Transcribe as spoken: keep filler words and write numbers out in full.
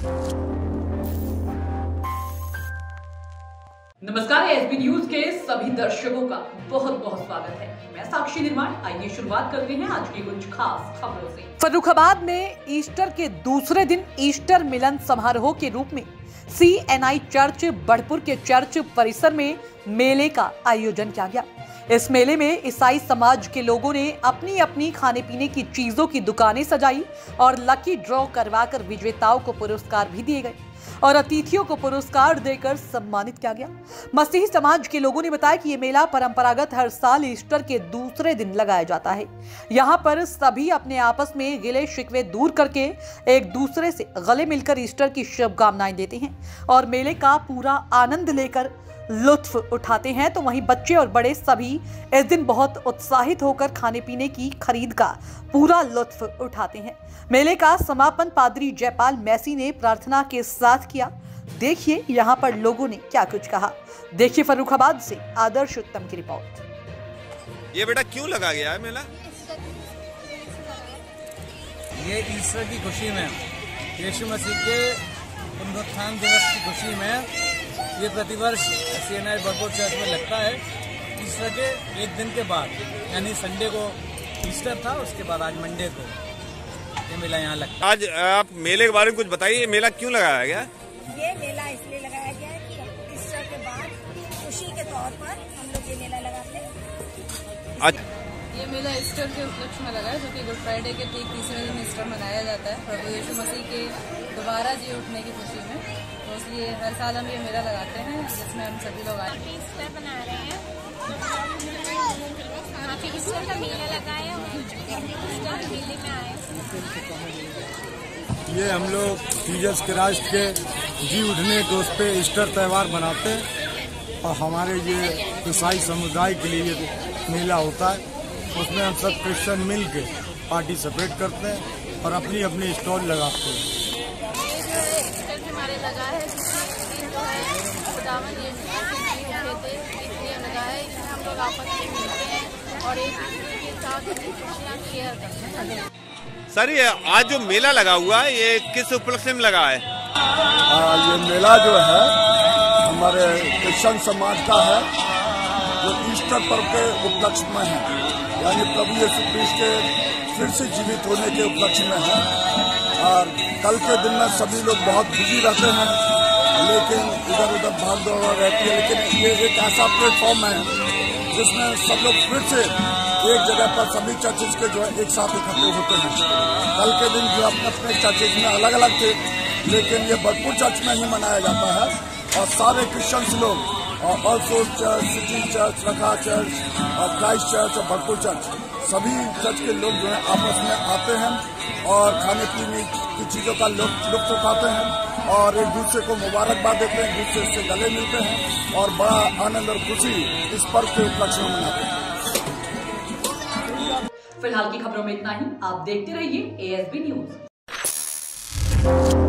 नमस्कार, ASB news के सभी दर्शकों का बहुत बहुत स्वागत है। मैं साक्षी निर्माण। आइए शुरुआत करते हैं आज की कुछ खास खबरों से। फर्रुखाबाद में ईस्टर के दूसरे दिन ईस्टर मिलन समारोह के रूप में सीएनआई चर्च बढ़पुर के चर्च परिसर में मेले का आयोजन किया गया। इस मेले में ईसाई समाज के लोगों ने अपनी अपनी खाने पीने की चीजों की दुकानें सजाई और लकी ड्रॉ करवाकर विजेताओं को पुरस्कार भी दिए गए और अतिथियों को पुरस्कार देकर सम्मानित किया गया। मसीही समाज के लोगों ने बताया कि ये मेला परंपरागत हर साल ईस्टर के दूसरे दिन लगाया जाता है। यहाँ पर सभी अपने आपस में गिले शिकवे दूर करके एक दूसरे से गले मिलकर ईस्टर की शुभकामनाएं देते हैं और मेले का पूरा आनंद लेकर लुत्फ उठाते हैं। तो वहीं बच्चे और बड़े सभी इस दिन बहुत उत्साहित होकर खाने पीने की खरीद का पूरा लुत्फ उठाते हैं। मेले का समापन पादरी जयपाल मैसी ने प्रार्थना के साथ किया। देखिए यहाँ पर लोगों ने क्या कुछ कहा। देखिए फर्रुखाबाद से आदर्श उत्तम की रिपोर्ट। ये बेटा क्यों लगा गया है मेला? ये ईस्टर की खुशी में, यीशु मसीह के पुनरुत्थान दिवस की खुशी में ये प्रतिवर्ष सीएनआई बढ़पुर चर्च में लगता है। ईस्टर के एक दिन के बाद, यानी संडे को ईस्टर था, उसके बाद आज मंडे को ये मेला यहाँ लगता है। आज आप मेले के बारे में कुछ बताइए, ये मेला क्यों लगाया गया? ये मेला इसलिए लगाया गया है कि ईस्टर के बाद खुशी के तौर पर हम लोग ये मेला लगाते हैं। आज ये मेला ईस्टर के उपलक्ष्य में लगा है, जो कि गुड फ्राइडे के ठीक तीसरे दिन ईस्टर मनाया जाता है, प्रभु यीशु मसीह के दोबारा जी उठने की खुशी में। तो इसलिए हर साल हम ये मेला लगाते हैं, जिसमें हम सभी लोग आए हैं। ईस्टर मना रहे हैं, यहाँ पे ईस्टर का मेला लगा है और ईस्टर मेले में आए। ये हम लोग जीसस क्राइस्ट के जी उठने के उस पे ईस्टर त्यौहार मनाते हैं और हमारे ये ईसाई समुदाय के लिए ये मेला होता है। उसमें हम सब क्रिश्चियन मिल के पार्टिसिपेट करते हैं और अपनी अपनी स्टॉल लगाते हैं। हमारे लगा है जिसमें जो है खुदावन यीशु थे, इसलिए लगा है। इसमें हम लोग आपस में मिलते हैं और एक दूसरे के साथ खुशियाँ शेयर करते हैं। सर, ये आज जो मेला लगा हुआ है, ये किस उपलक्ष्य में लगा है? आ, ये मेला जो है हमारे क्रिश्चियन समाज का है, जो ईस्टर पर्व के उपलक्ष्य में है, यानी प्रभु यीशु क्रिस्ट के फिर से जीवित होने के उपलक्ष्य में है। और कल के दिन में सभी लोग बहुत बिजी रहते हैं, लेकिन इधर उधर भाग दौड़ रहती है, लेकिन ये एक ऐसा प्लेटफॉर्म है जिसमें सब लोग फिर से एक जगह पर सभी चर्चेज के जो है एक साथ इकट्ठे होते हैं। कल के दिन जो अपने अपने चर्चेज में अलग अलग थे, लेकिन ये बढ़पुर चर्च में ही मनाया जाता है और सारे क्रिश्चियंस लोग और ऑल्सो चर्च, सिटी चर्च, रखा चर्च और क्राइस्ट चर्च और बढ़पुर चर्च, सभी चर्च के लोग जो है आपस में आते हैं और खाने पीने की चीज़ों का लुत्फ उठाते हैं और एक दूसरे को मुबारकबाद देते हैं, एक दूसरे से गले मिलते हैं और बड़ा आनंद और खुशी इस पर्व के उपलक्ष्य में मनाते हैं। फिलहाल की खबरों में इतना ही। आप देखते रहिए एएसबी न्यूज।